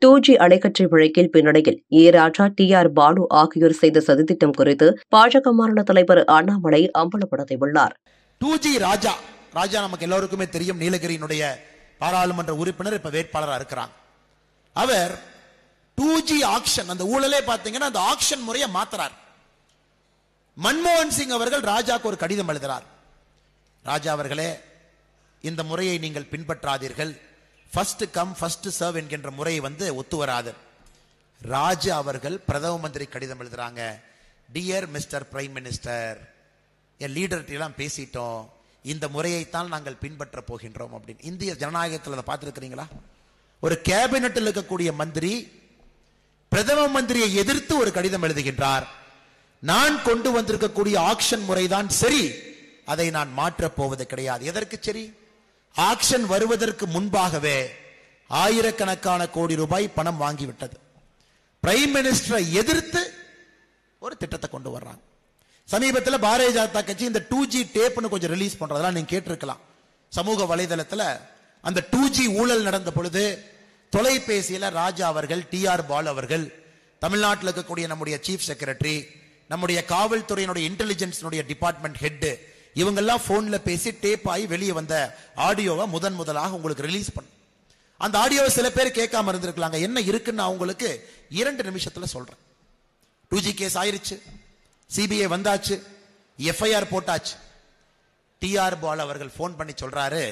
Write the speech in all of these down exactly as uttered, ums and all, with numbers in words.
Two G அணைக்கற்றை வழக்கில் பின்னணியில் A Raja, T R Baalu ஆகியோர் செய்த சதித்திட்டம் குறித்து பாஜக மாநில தலைவர் அண்ணாமலை அம்பலப்படுத்தியுள்ளார். டூ ஜி ராஜா ராஜா நமக்கு எல்லோருக்குமே தெரியும். நீலகிரியினுடைய பாராளுமன்ற உறுப்பினர், இப்ப வேட்பாளராக இருக்கிறார். அவர் டூ ஜி ஆக்ஷன், அந்த ஊழலே பாத்தீங்கன்னா அந்த ஆக்ஷன் முறையை மாத்துறார். மன்மோகன் சிங் அவர்கள் ராஜாக்கு ஒரு கடிதம் எழுதுகிறார். ராஜா அவர்களே, இந்த முறையை நீங்கள் பின்பற்றாதீர்கள். ஃபர்ஸ்ட் கம் ஃபர்ஸ்ட் சர்வ் என்கின்ற முறையை வந்து ஒத்து வராது. ராஜா அவர்கள் பிரதம மந்திரி கடிதம் எழுதுறாங்க. டியர் மிஸ்டர் பிரைம் மினிஸ்டர், என் லீடர்கிட்ட எல்லாம் பேசிட்டோம், இந்த முறையைத்தான் நாங்கள் பின்பற்ற போகின்றோம் அப்படின்னு. இந்திய ஜனநாயகத்தில் அதை பார்த்துருக்கிறீங்களா? ஒரு கேபினட்டில் இருக்கக்கூடிய மந்திரி பிரதம மந்திரியை எதிர்த்து ஒரு கடிதம் எழுதுகின்றார். நான் கொண்டு வந்திருக்கக்கூடிய ஆக்ஷன் முறைதான் சரி, அதை நான் மாற்றப் போவது கிடையாது. எதற்கு சரி? ஆக்ஷன் வருவதற்கு முன்பாகவே ஆயிரக்கணக்கான கோடி ரூபாய் பணம் வாங்கிவிட்டது. பிரைம் மினிஸ்டரை எதிர்த்து ஒரு திட்டத்தை கொண்டு வர்றாங்க. சமீபத்தில் பாரதிய ஜனதா கட்சி இந்த டூ ஜி டேப்னு கொஞ்சம் ரிலீஸ் பண்றதெல்லாம் நீங்க கேட்டிருக்கலாம் சமூக வலைதளத்தில். அந்த டூ ஜி ஊழல் நடந்த பொழுது தொலைபேசியில ராஜா அவர்கள், டி ஆர் பாலு அவர்கள், தமிழ்நாட்டில் இருக்கக்கூடிய நம்முடைய சீஃப் செக்ரட்டரி, நம்முடைய காவல்துறையினுடைய இன்டெலிஜென்ஸ் டிபார்ட்மெண்ட் ஹெட், இவங்கெல்லாம் போன்ல பேசி டேப் ஆகி வெளியே வந்த ஆடியோவை முதன் முதலாக உங்களுக்கு ரிலீஸ் பண்ண. அந்த ஆடியோவை சில பேர் கேட்காம இருந்திருக்கலாங்க. என்ன இருக்குன்னு அவங்களுக்கு இரண்டு நிமிஷத்துல சொல்றேன். டூ ஜி கேஸ் ஆயிருச்சு, சிபிஐ வந்தாச்சு, எஃப்ஐஆர் போட்டாச்சு. டி ஆர் பாலு அவர்கள் போன் பண்ணி சொல்றாரு,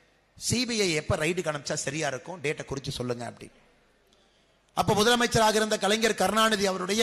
சிபிஐ எப்ப ரைடு அனுப்பிச்சா சரியா இருக்கும், டேட்டை குறிச்சு சொல்லுங்க அப்படி. அப்ப முதலமைச்சராக இருந்த கலைஞர் கருணாநிதி அவருடைய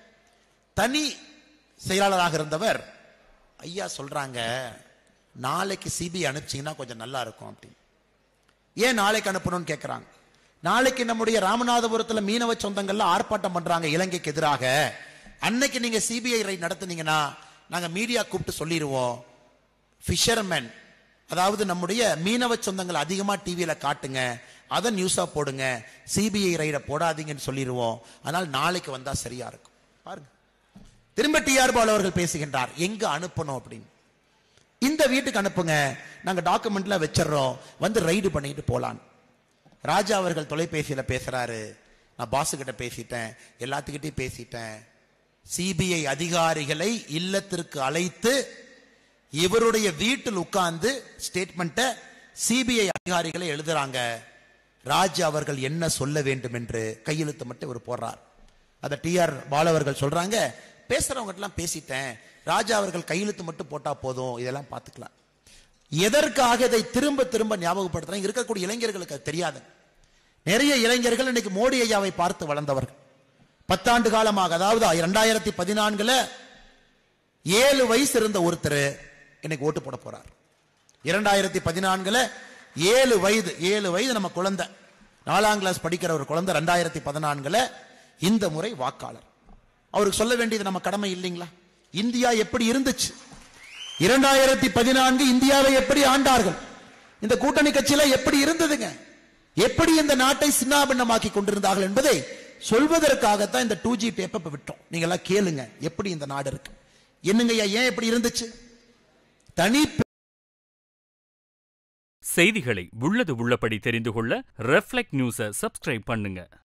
தனி செயலாளராக இருந்தவர், ஐயா சொல்றாங்க நாளைக்கு சிபிஐ அனுப்பிச்சீங்கன்னா கொஞ்சம் நல்லா இருக்கும் அப்படி. ஏன் நாளைக்கு அனுப்பணும்னு கேட்கிறாங்க. நாளைக்கு நம்முடைய ராமநாதபுரத்தில் மீனவ சொந்தங்கள்ல ஆர்ப்பாட்டம் பண்றாங்க இலங்கைக்கு எதிராக. அன்னைக்கு நீங்க சிபிஐ ரைட் நடத்துனீங்கன்னா நாங்க மீடியா கூப்பிட்டு சொல்லிடுவோம், ஃபிஷர்மேன், அதாவது நம்முடைய மீனவ சொந்தங்கள் அதிகமா டிவியில காட்டுங்க, அதை நியூஸா போடுங்க, சிபிஐ ரைட போடாதீங்கன்னு சொல்லிடுவோம். அதனால நாளைக்கு வந்தா சரியா இருக்கும். பாருங்க, திரும்ப டி ஆர் பாலு அவர்கள் பேசுகின்றார், எங்க அனுப்பணும் அப்படின்னு. இந்த வீட்டுக்கு அனுப்புங்க, நாங்க டாக்குமெண்ட்ல வச்சிடறோம், வந்து ரைடு பண்ணிட்டு போலாம். ராஜா அவர்கள் தொலைபேசியில பேசுறாரு, நான் பாசு கிட்ட பேசிட்டேன், எல்லாத்துக்கிட்டையும் பேசிட்டேன், சிபிஐ அதிகாரிகளை இல்லத்திற்கு அழைத்து இவருடைய வீட்டில் உட்கார்ந்து ஸ்டேட்மெண்ட்டை சிபிஐ அதிகாரிகளை எழுதுறாங்க. ராஜா அவர்கள் என்ன சொல்ல வேண்டும் என்று கையெழுத்து மட்டும் இவர் போடுறார். அதை டி ஆர் பாலு அவர்கள் சொல்றாங்க, பேசுறவங்க எல்லாம் பேசிட்டேன், ராஜா அவர்கள் கையெழுத்து மட்டும் போட்டா போதும், இதெல்லாம் பார்த்துக்கலாம். எதற்காக இதை திரும்ப திரும்ப ஞாபகப்படுத்துறேன், இருக்கக்கூடிய இளைஞர்களுக்கு அது தெரியாது. நிறைய இளைஞர்கள் இன்னைக்கு மோடி ஐயாவை பார்த்து வளர்ந்தவர்கள். பத்தாண்டு காலமாக, அதாவது இரண்டாயிரத்தி பதினான்குல ஏழு வயசு இருந்த ஒருத்தர் இன்னைக்கு ஓட்டு போட போறார். இரண்டாயிரத்தி பதினான்குல ஏழு வயது ஏழு வயது நம்ம குழந்தை, நாலாம் கிளாஸ் படிக்கிற ஒரு குழந்தை ரெண்டாயிரத்தி பதினான்குல இந்த முறை வாக்காளர். அவருக்கு சொல்ல வேண்டியது நம்ம கடமை இல்லைங்களா? இந்தியா எப்படி இருந்துச்சு, இரண்டாயிரத்தி பதினான்கு இந்தியாவை எப்படி ஆண்டார்கள், இந்த கூட்டணி கட்சியில எப்படி இருந்ததுங்க, எப்படி இந்த நாட்டை சின்னாபின்னமாக்கி கொண்டிருந்தார்கள் என்பதை சொல்வதற்காகத்தான் இந்த டூ ஜி டேப்பை விட்டோம். நீங்க எல்லாம் கேளுங்க, எப்படி இந்த நாடு இருக்கு, என்னங்க ஏன் எப்படி இருந்துச்சு. தனி செய்திகளை உள்ளது உள்ளபடி தெரிந்து கொள்ள ரெஃப்ளெக்ட் நியூஸை சப்ஸ்கிரைப் பண்ணுங்க.